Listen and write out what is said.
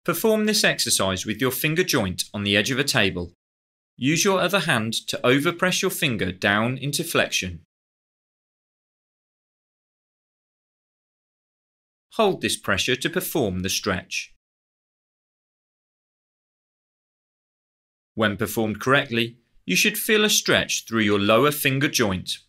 Perform this exercise with your finger joint on the edge of a table. Use your other hand to overpress your finger down into flexion. Hold this pressure to perform the stretch. When performed correctly, you should feel a stretch through your lower finger joint.